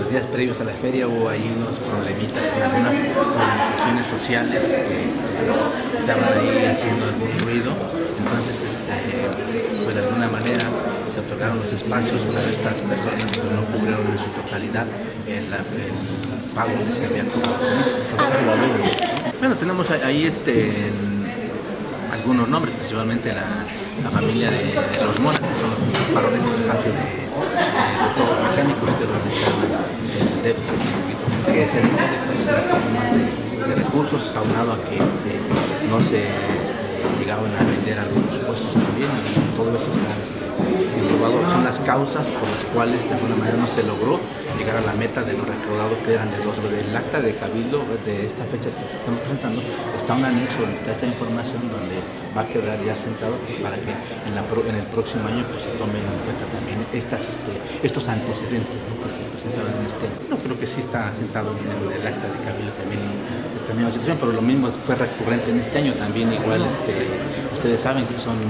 los días previos a la feria hubo ahí unos problemitas con algunas organizaciones sociales que estaban ahí haciendo algún ruido. Entonces, pues de alguna manera se otorgaron los espacios para estas personas que no cubrieron en su totalidad el pago que se había tomado. Bueno, tenemos ahí algunos nombres, principalmente la familia de los Mora, que son los que ocuparon este espacio de los juegos mecánicos, que es donde está el déficit un poquito, que se requiere pues, un poco más de recursos, aunado a que no se llegaban a vender algunos puestos también, y todo eso está englobado. Son las causas por las cuales de alguna manera no se logró llegar a la meta de lo recaudado, que eran del acta de cabildo de esta fecha que estamos presentando. Está un anexo donde está esa información, donde va a quedar ya sentado para que en el próximo año pues, se tomen en cuenta también estos antecedentes, ¿no?, que se presentaron en este año. No creo que sí está sentado en el acta de cabildo también esta misma situación, pero lo mismo fue recurrente en este año también. Igual ustedes saben que son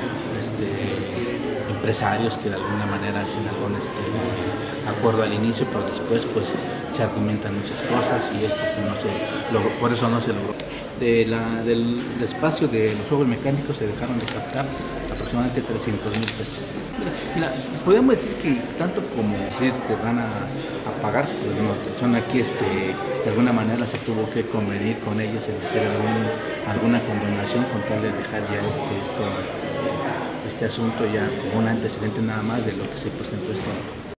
empresarios que de alguna manera hacen algún acuerdo al inicio, pero después pues se argumentan muchas cosas y esto pues, no se logró, por eso no se logró. Del espacio de los juegos mecánicos se dejaron de captar aproximadamente 300,000 pesos. Mira, podemos decir que tanto como decir que van a pagar, pues no, son aquí de alguna manera se tuvo que convenir con ellos en hacer alguna condonación con tal de dejar ya este asunto ya como un antecedente nada más de lo que se presentó este año.